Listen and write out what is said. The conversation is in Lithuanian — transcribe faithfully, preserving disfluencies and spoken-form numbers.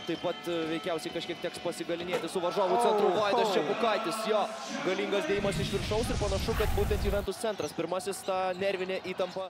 taip pat veikiausiai kažkiek teks pasigalinėti su varžovų centru. Vaidas Čepukaitis, jo, galingas dėjimas iš viršaus ir panašu, kad būtent Juventus centras pirmasis tą nervinę įtampą.